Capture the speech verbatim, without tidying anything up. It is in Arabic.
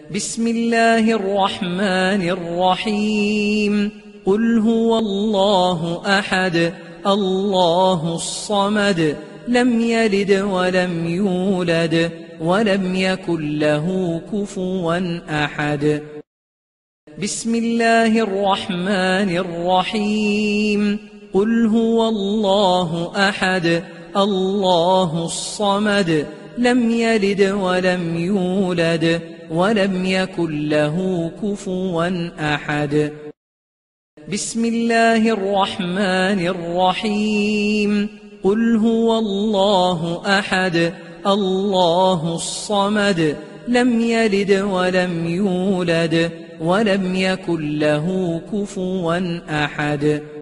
بسم الله الرحمن الرحيم قل هو الله أحد الله الصمد لم يلد ولم يولد ولم يكن له كفوا أحد بسم الله الرحمن الرحيم قل هو الله أحد الله الصمد لم يلد ولم يولد ولم يكن له كفوا أحد بسم الله الرحمن الرحيم قل هو الله أحد الله الصمد لم يلد ولم يولد ولم يكن له كفوا أحد